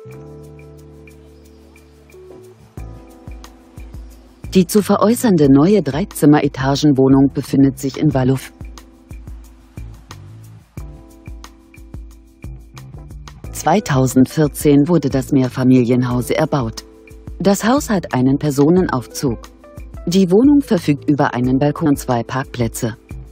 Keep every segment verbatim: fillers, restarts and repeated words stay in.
Die zu veräußernde neue Dreizimmer-Etagenwohnung befindet sich in Walluf. zweitausendvierzehn wurde das Mehrfamilienhaus erbaut. Das Haus hat einen Personenaufzug. Die Wohnung verfügt über einen Balkon und zwei Parkplätze.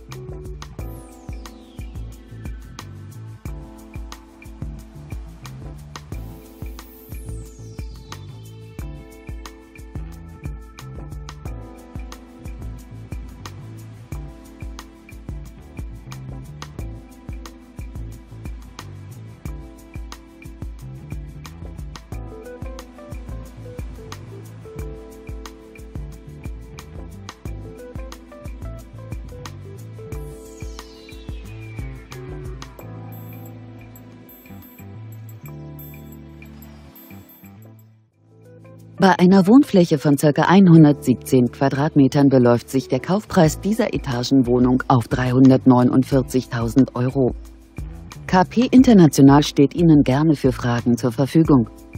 Bei einer Wohnfläche von ca. hundertsiebzehn Quadratmetern beläuft sich der Kaufpreis dieser Etagenwohnung auf dreihundertneunundvierzigtausend Euro. K P International steht Ihnen gerne für Fragen zur Verfügung.